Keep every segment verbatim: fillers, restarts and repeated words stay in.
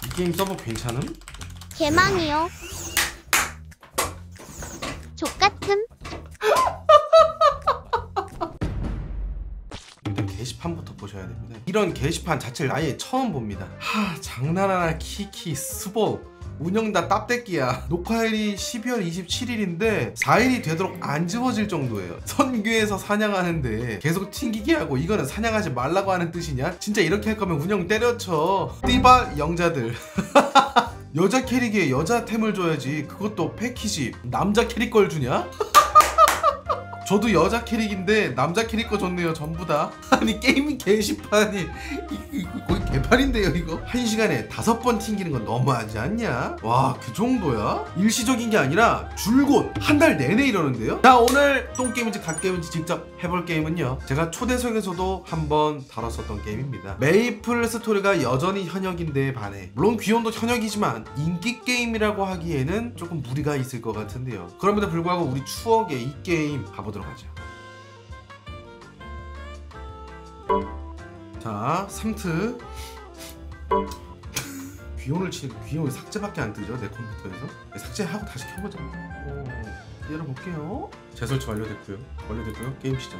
이 게임 서버 괜찮음? 개망이요. 족같음. 일단 게시판부터 보셔야 됩니다. 이런 게시판 자체를 아예 처음 봅니다. 하, 장난하나 키키 스보 운영 다 땀떼끼야. 녹화일이 십이월 이십칠일인데 사 일이 되도록 안 지워질 정도예요. 선교에서 사냥하는데 계속 튕기게 하고 이거는 사냥하지 말라고 하는 뜻이냐? 진짜 이렇게 할 거면 운영 때려쳐. 띠바 영자들. 여자 캐릭에 여자템을 줘야지. 그것도 패키지 남자 캐릭 걸 주냐? 저도 여자 캐릭인데 남자 캐릭 거 줬네요. 전부 다. 아니 게임 게시판이 이거 거의 개판인데요 이거. 한 시간에 다섯 번 튕기는 건 너무하지 않냐? 와 그 정도야? 일시적인 게 아니라 줄곧 한 달 내내 이러는데요. 자 오늘 똥게임인지 갓게임인지 직접 해볼 게임은요, 제가 초대석에서도 한번 다뤘었던 게임입니다. 메이플 스토리가 여전히 현역인데 반해, 물론 귀염도 현역이지만 인기 게임이라고 하기에는 조금 무리가 있을 것 같은데요. 그럼에도 불구하고 우리 추억의 이 게임 가보도록 하죠. 자, 삼 트. 귀온을 치니까 귀온이 삭제밖에 안 뜨죠, 내 컴퓨터에서. 삭제하고 다시 켜보자. 오, 열어볼게요. 재설치 완료됐고요. 완료됐고요. 게임 시작.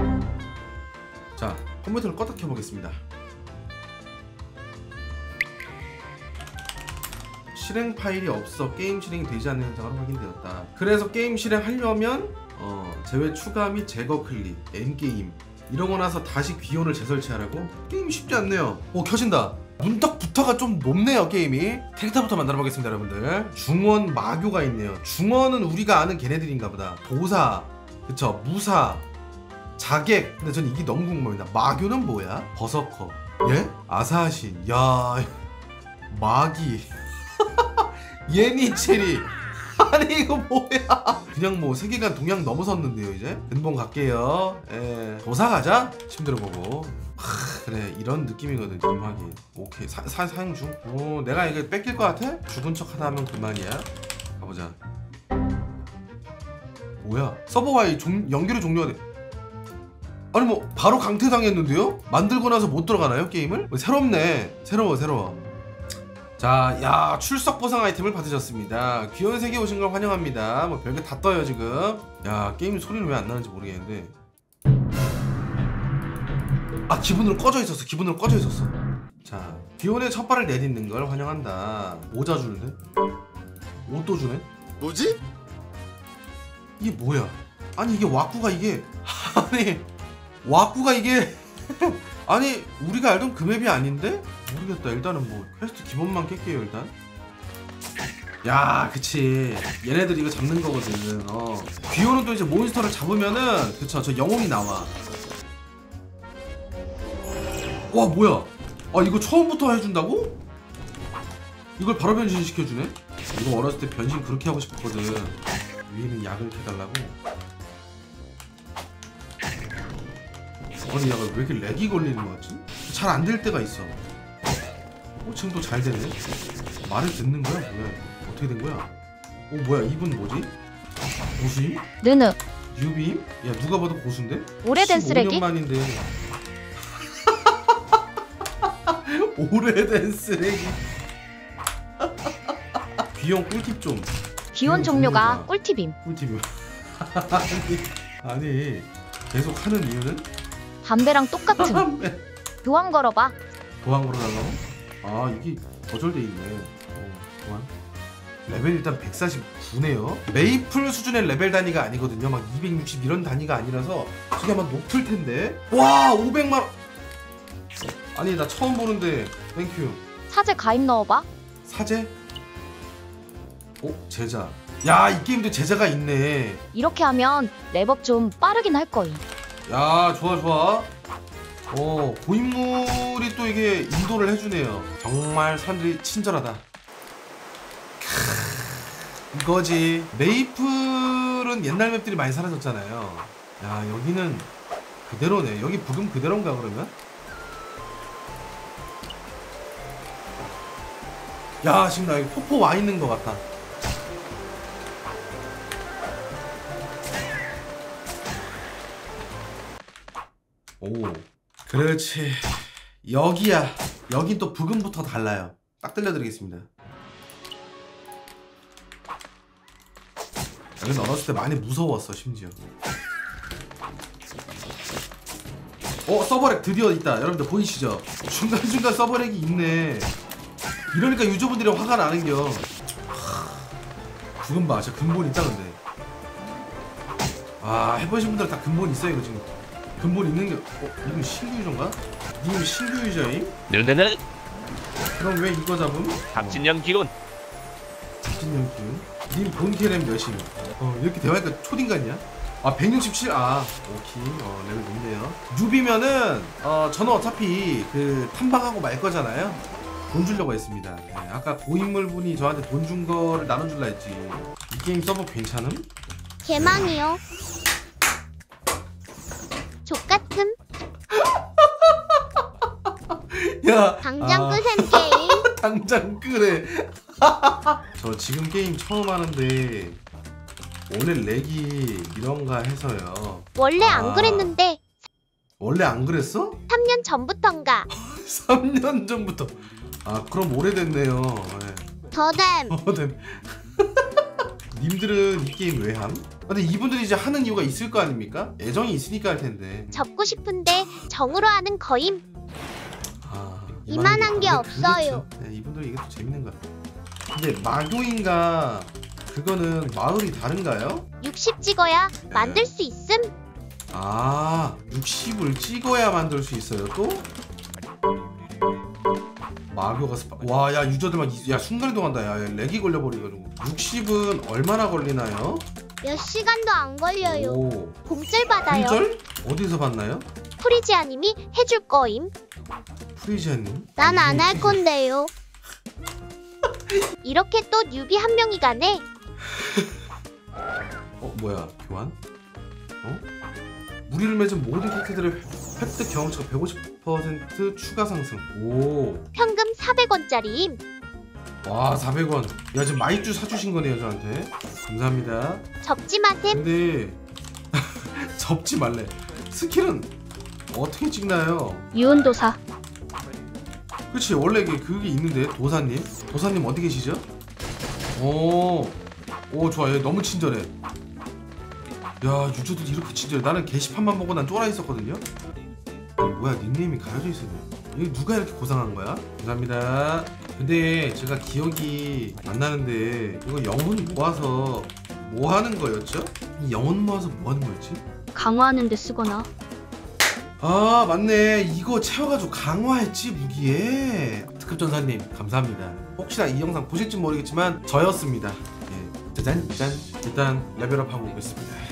자, 컴퓨터를 껐다 켜보겠습니다. 실행 파일이 없어 게임 실행이 되지 않는 현상으로 확인되었다. 그래서 게임 실행하려면 어, 제외 추가 및 제거 클릭, 엔게임 이러고 나서 다시 귀온을 재설치하라고? 게임이 쉽지 않네요. 오, 켜진다. 문턱부터가 좀 높네요 게임이. 캐릭터부터 만들어 보겠습니다 여러분들. 중원 마교가 있네요. 중원은 우리가 아는 걔네들인가 보다. 도사, 그쵸, 무사, 자객. 근데 전 이게 너무 궁금합니다. 마교는 뭐야? 버서커, 예? 아사신, 야 마기 예니체리. 아니 이거 뭐야. 그냥 뭐 세계관 동양 넘어섰는데요. 이제 근본 갈게요. 예. 도사 가자. 힘들어 보고. 하, 그래 이런 느낌이거든. 임하기. 오케이. 사, 사, 사용 중. 오, 내가 이거 뺏길 것 같아? 죽은 척 하다 하면 그만이야. 가보자. 뭐야, 서버와의 종, 연결이 종료가 돼. 아니 뭐 바로 강퇴당했는데요? 만들고 나서 못 들어가나요 게임을? 뭐, 새롭네. 새로워 새로워. 자, 야, 출석 보상 아이템을 받으셨습니다. 귀여운 세계 오신 걸 환영합니다. 뭐 별게 다 떠요 지금. 야, 게임 소리는 왜 안 나는지 모르겠는데. 아, 기본으로 꺼져 있었어. 기본으로 꺼져 있었어. 자, 귀여운의 첫 발을 내딛는 걸 환영한다. 모자 주는데? 옷도 주네? 뭐지? 이게 뭐야? 아니 이게 왁구가 이게 아니 왁구가 이게 아니 우리가 알던 그 맵이 아닌데? 모르겠다. 일단은 뭐 퀘스트 기본만 깰게요 일단. 야, 그치, 얘네들 이거 잡는 거거든. 어, 귀여는 또 이제 몬스터를 잡으면은, 그쵸, 저 영웅이 나와. 와, 뭐야, 아 이거 처음부터 해준다고? 이걸 바로 변신시켜주네? 이거 어렸을 때 변신 그렇게 하고 싶었거든. 위에는 약을 캐달라고. 아니 약간 왜 이렇게 렉이 걸리는 거 같지? 잘 안 될 때가 있어. 어, 지금 또 잘 되네. 말을 듣는 거야? 뭐야 이거? 어떻게 된 거야? 어, 뭐야, 이분 뭐지? 고수임? 느느. 뉴비임? 야, 누가 봐도 고수인데? 오래된 쓰레기? 십오 년 만인데. 오래된 쓰레기. 귀여운 꿀팁 좀. 기온 종료가 꿀팁임. 꿀팁이요. 아니, 아니 계속 하는 이유는? 담배랑 똑같음. 교환 걸어봐. 교환 걸어달라고? 아, 이게 거절돼 있네. 어, 교환. 레벨 일단 백사십구네요. 메이플 수준의 레벨 단위가 아니거든요. 막 이백육십 이런 단위가 아니라서 저게 아마 높을 텐데. 와, 오백만 원. 아니 나 처음 보는데. 땡큐. 사제 가입 넣어봐. 사제? 어? 제자. 야, 이 게임도 제자가 있네. 이렇게 하면 랩업 좀 빠르긴 할 거임. 야, 좋아 좋아. 어, 고인물이 또 이게 인도를 해주네요. 정말 사람들이 친절하다. 크, 이거지. 메이플은 옛날 맵들이 많이 사라졌잖아요. 야, 여기는 그대로네. 여기 부금 그대로인가 그러면? 야, 지금 나 여기 폭포 와 있는 것 같다. 오, 그렇지. 여기야. 여긴 또 부금부터 달라요. 딱 들려드리겠습니다. 여기서 어렸을 때 많이 무서웠어 심지어. 어 서버렉 드디어 있다. 여러분들 보이시죠? 중간중간 서버렉이 있네. 이러니까 유저분들이 화가 나는겨. 죽은 봐. 진짜 근본 있다 근데. 아 해보신 분들 다 근본 있어요 이거 지금. 근본 있는 게. 어? 이건 신규 유저인가? 님 신규 유저임? 네네네. 그럼 왜 이거 잡음? 박진영 기운. 박진영 기운? 님 본캐램 몇임? 어 이렇게 대화하니까 초딩 같냐? 아 백육십칠. 아 오케이. 어 레벨 높네요. 뉴비면은 어 저는 어차피 그 탐방하고 말 거잖아요. 돈 주려고 했습니다. 네, 아까 고인물 분이 저한테 돈 준 거를 나눠줄라 했지. 이 게임 서버 괜찮음? 개망이요. 족같음. 야 당장 아, 끄셈 게임. 당장 끄래. 저 지금 게임 처음 하는데 오늘 렉이 이런가 해서요. 원래 아. 안 그랬는데 원래 안 그랬어? 삼 년 전부턴가. 삼 년 전부터. 아 그럼 오래됐네요. 네. 더댐. 어, 네. 님들은 이 게임 왜 함? 근데 이분들이 이제 하는 이유가 있을 거 아닙니까? 애정이 있으니까 할 텐데. 접고 싶은데 정으로 하는 거임. 아, 이만한 게 없어요. 그렇죠. 네, 이분들 이게 또 재밌는 것 같아요. 근데 마교인가 그거는 마을이 다른가요? 육십 찍어야 만들 수 있음. 아 육십을 찍어야 만들 수 있어요 또? 마교가 스파... 와야 유저들 막 야 순간이동한다. 야, 야 렉이 걸려버리가지고. 육십은 얼마나 걸리나요? 몇 시간도 안 걸려요. 오 공짜 받아요. 품절? 어디서 봤나요? 프리지아님이 해줄 거임. 프리지아님? 난 안 할 건데요. 이렇게 또 뉴비 한 명이 가네. 어 뭐야 교환? 어? 무리를 맺은 모든 캐릭터들의 획득 경험치가 백오십 퍼센트 추가 상승. 오. 현금 사백 원짜리임. 와 사백 원. 야 지금 마이쮸 사주신 거네요 저한테. 감사합니다. 접지 마셈. 근데 접지 말래. 스킬은 어떻게 찍나요? 유은도사. 그치 원래 그게, 그게 있는데. 도사님 도사님 어디 계시죠? 오, 오 좋아. 얘 너무 친절해. 야 유저들 이렇게 친절해. 나는 게시판만 보고 난 쫄아 있었거든요. 뭐야 닉네임이 가려져 있어요. 이거 누가 이렇게 고상한 거야? 감사합니다. 근데 제가 기억이 안 나는데 이거 영혼 모아서 뭐 하는 거였죠? 이 영혼 모아서 뭐 하는 거였지? 강화하는 데 쓰거나. 아 맞네. 이거 채워가지고 강화했지 무기에. 특급전사님 감사합니다. 혹시나 이 영상 보실지 모르겠지만 저였습니다. 예. 짜잔 짠. 일단 레벨업하고 오겠습니다.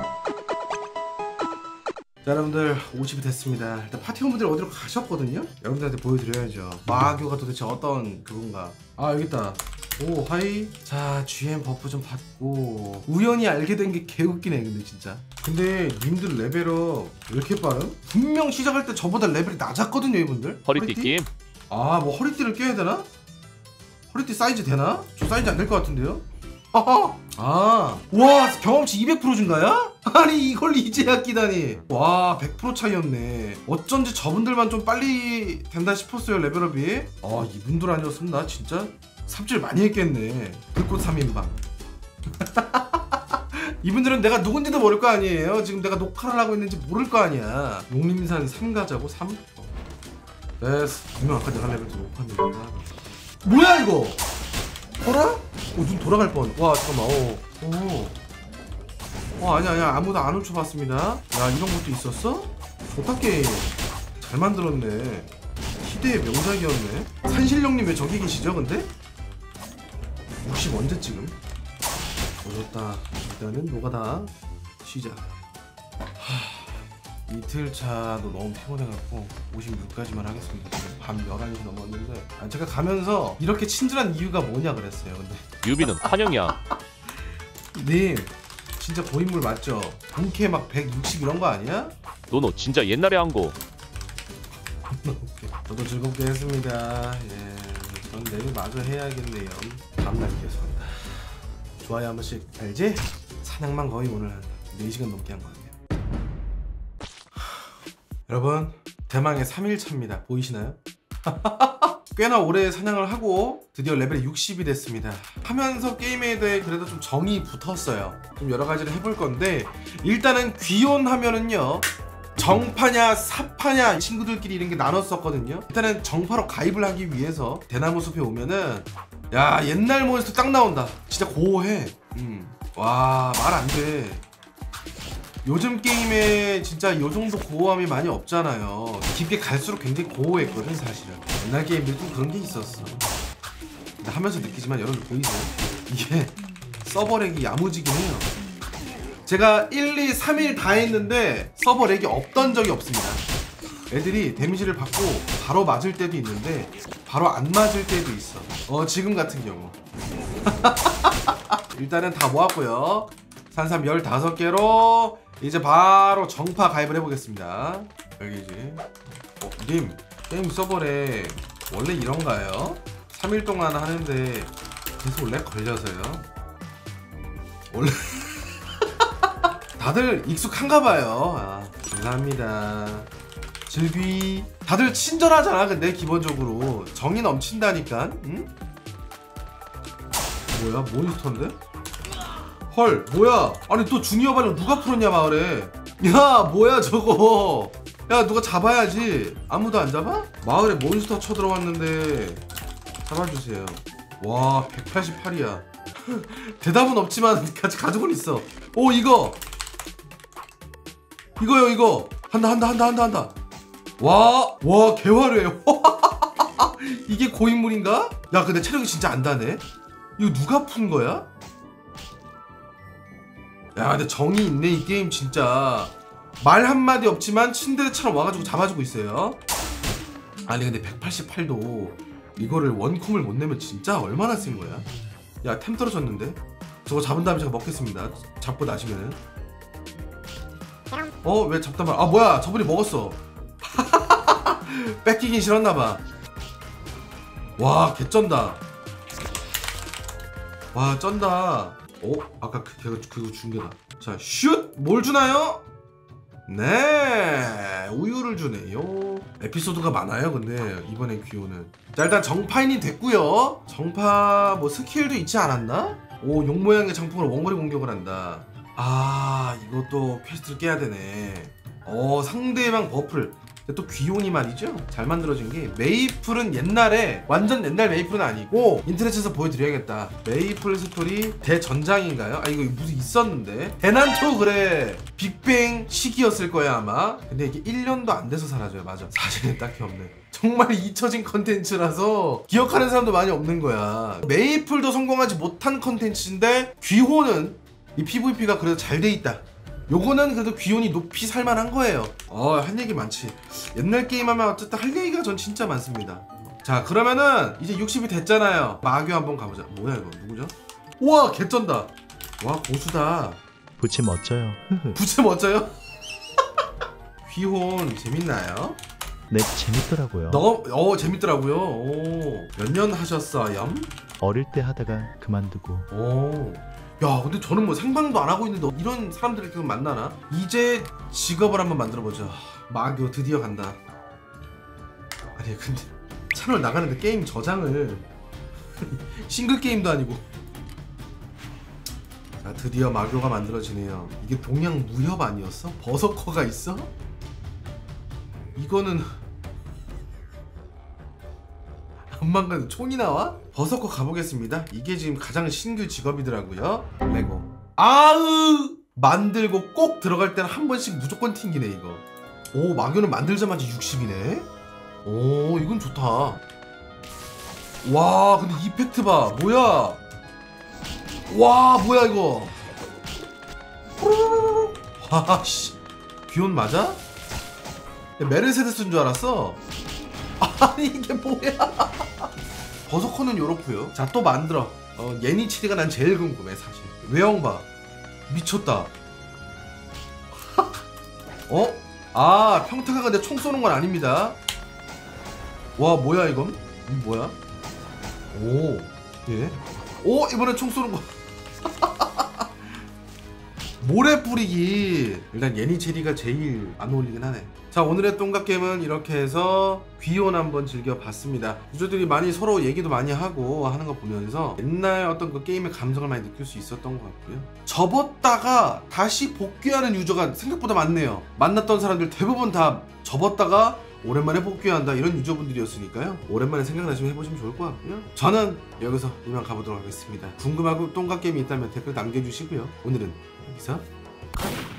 자 여러분들 오십이 됐습니다. 일단 파티원분들 어디로 가셨거든요? 여러분들한테 보여드려야죠. 마교가 도대체 어떤 그건가. 아 여기있다. 오 하이. 자 지엠 버프 좀 받고. 우연히 알게 된 게 개웃기네 근데 진짜. 근데 님들 레벨업 왜 이렇게 빠름? 분명 시작할 때 저보다 레벨이 낮았거든요 이분들. 허리띠 게임. 아 뭐 허리띠를 껴야 되나? 허리띠 사이즈 되나? 저 사이즈 안 될 것 같은데요? 아, 와 경험치 이백 퍼센트 증가야? 아니 이걸 이제야 끼다니. 와 백 퍼센트 차이였네. 어쩐지 저분들만 좀 빨리 된다 싶었어요 레벨업이. 아 이분들 아니었으면 나 진짜 삽질 많이 했겠네. 불꽃 삼 인방. 이분들은 내가 누군지도 모를 거 아니에요. 지금 내가 녹화를 하고 있는지 모를 거 아니야. 용림산 삼 가자고. 삼? 됐어. 분명 아까 내가 레벨 더 높았는데. 뭐야 이거? 어라? 오, 눈 돌아갈 뻔. 와 잠깐만. 오. 오. 어 아니야 아니야 아무도 안 훔쳐봤습니다. 야 이런 것도 있었어? 좋다 게임. 잘 만들었네. 희대의 명작이었네. 산신령님 왜 저기 계시죠 근데? 육십 언제 지금? 오졌다. 일단은 노가다 시작. 하... 이틀차도 너무 피곤해갖고 오십육까지만 하겠습니다. 지금 밤 열한 시 넘었는데. 아, 제가 가면서 이렇게 친절한 이유가 뭐냐 그랬어요 근데. 유비는 환영이야. 님 진짜 고인물 맞죠? 본캐 막 백육십 이런 거 아니야? 노노 진짜 옛날에 한 거. 저도 즐겁게 했습니다. 예, 전 내일 마저 해야겠네요. 다음날 계속 한다. 좋아요 한 번씩. 알지? 사냥만 거의 오늘 한 네 시간 넘게 한 거 같네요. 여러분 대망의 삼 일차입니다. 보이시나요? 꽤나 오래 사냥을 하고 드디어 레벨 육십이 됐습니다. 하면서 게임에 대해 그래도 좀 정이 붙었어요. 좀 여러 가지를 해볼 건데 일단은 귀혼 하면은요 정파냐 사파냐 친구들끼리 이런 게 나눴었거든요. 일단은 정파로 가입을 하기 위해서 대나무 숲에 오면은 야 옛날 몬스터 딱 나온다. 진짜 고어해. 음. 와 말 안 돼. 요즘 게임에 진짜 요정도 고어함이 많이 없잖아요. 깊게 갈수록 굉장히 고어했거든 사실은. 옛날 게임들도 좀 그런 게 있었어. 근데 하면서 느끼지만 여러분들 보이세요? 이게 서버렉이 야무지긴 해요. 제가 일, 이, 삼 일 다 했는데 서버렉이 없던 적이 없습니다. 애들이 데미지를 받고 바로 맞을 때도 있는데 바로 안 맞을 때도 있어. 어 지금 같은 경우. 일단은 다 모았고요. 산삼 열다섯 개로 이제 바로 정파 가입을 해보겠습니다. 여기지. 어, 님 게임 서버에 원래 이런가요? 삼 일 동안 하는데 계속 렉 걸려서요. 원래 다들 익숙한가봐요. 아, 감사합니다. 즐귀. 다들 친절하잖아. 근데 기본적으로 정이 넘친다니까. 응? 뭐야 몬스터인데? 헐 뭐야 아니 또 주니어 반응 누가 풀었냐 마을에. 야 뭐야 저거. 야 누가 잡아야지. 아무도 안 잡아? 마을에 몬스터 쳐들어왔는데 잡아주세요. 와 백팔십팔이야 대답은 없지만 같이 가족은 있어. 오 이거 이거요 이거. 한다 한다 한다 한다 한다. 와 와 개화려해. 이게 고인물인가? 야 근데 체력이 진짜 안 다네. 이거 누가 푼 거야? 야 근데 정이 있네 이 게임 진짜. 말 한마디 없지만 침대처럼 와가지고 잡아주고 있어요. 아니 근데 백팔십팔도 이거를 원콤을 못 내면 진짜 얼마나 쓴 거야? 야 템 떨어졌는데? 저거 잡은 다음에 제가 먹겠습니다. 잡고 나시면은. 어 왜 잡다 말. 아 뭐야 저분이 먹었어. 뺏기긴 싫었나봐. 와 개쩐다. 와 쩐다. 어? 아까 그, 걔가 그거 준 게다. 자 슛! 뭘 주나요? 네 우유를 주네요. 에피소드가 많아요 근데 이번에 귀호는. 자 일단 정파인이 됐고요. 정파 뭐 스킬도 있지 않았나? 오 용 모양의 장풍으로 원거리 공격을 한다. 아 이것도 퀘스트를 깨야 되네. 어 상대방 버프를. 또 귀혼이 말이죠. 잘 만들어진 게 메이플은 옛날에 완전 옛날 메이플은 아니고 인터넷에서 보여드려야겠다. 메이플 스토리 대전장인가요? 아 이거 무슨 있었는데 대난투 그래 빅뱅 시기였을 거야 아마. 근데 이게 일 년도 안 돼서 사라져요. 맞아 사실은 딱히 없네. 정말 잊혀진 컨텐츠라서 기억하는 사람도 많이 없는 거야. 메이플도 성공하지 못한 컨텐츠인데 귀혼은 이 피브이피가 그래도 잘 돼 있다. 요거는 그래도 귀혼이 높이 살만한 거예요. 어, 할 얘기 많지. 옛날 게임 하면 어쨌든 할 얘기가 전 진짜 많습니다. 자, 그러면은 이제 육십이 됐잖아요. 마교 한번 가보자. 뭐야 이거 누구죠? 우와 개쩐다. 와 고수다. 부치 멋져요. 부채 멋져요? 귀혼 재밌나요? 네 재밌더라고요. 너무 어 재밌더라고요. 오, 몇 년 하셨어요? 어릴 때 하다가 그만두고. 오. 야 근데 저는 뭐 생방도 안 하고 있는데 이런 사람들을 계속 만나나? 이제 직업을 한번 만들어보자. 마교 드디어 간다. 아니 근데 채널 나가는데 게임 저장을 싱글 게임도 아니고. 자 드디어 마교가 만들어지네요. 이게 동양 무협 아니었어? 버서커가 있어? 이거는 엄만가도 총이 나와? 버서커 가보겠습니다. 이게 지금 가장 신규 직업이더라고요. 레고. 아으! 만들고 꼭 들어갈 때는 한 번씩 무조건 튕기네 이거. 오 마교는 만들자마자 육십이네. 오 이건 좋다. 와 근데 이펙트 봐. 뭐야. 와 뭐야 이거. 와씨 귀혼 맞아? 메르세데스인 줄 알았어. 아니 이게 뭐야. 버서커는 요렇고요. 자 또 만들어. 어, 예니치리가 난 제일 궁금해 사실. 외형 봐. 미쳤다. 어? 아 평타가 근데 총 쏘는 건 아닙니다. 와 뭐야 이건? 이 뭐야? 오 예? 오 이번엔 총 쏘는 거. 모래 뿌리기. 일단 예니체리가 제일 안 어울리긴 하네. 자, 오늘의 똥각게임은 이렇게 해서 귀혼 한번 즐겨봤습니다. 유저들이 많이 서로 얘기도 많이 하고 하는 거 보면서 옛날 어떤 그 게임의 감성을 많이 느낄 수 있었던 것 같고요. 접었다가 다시 복귀하는 유저가 생각보다 많네요. 만났던 사람들 대부분 다 접었다가 오랜만에 복귀한다 이런 유저분들이었으니까요. 오랜만에 생각나시면 해보시면 좋을 것 같고요. 저는 여기서 이만 가보도록 하겠습니다. 궁금하고 똥각게임이 있다면 댓글 남겨주시고요. 오늘은 여기서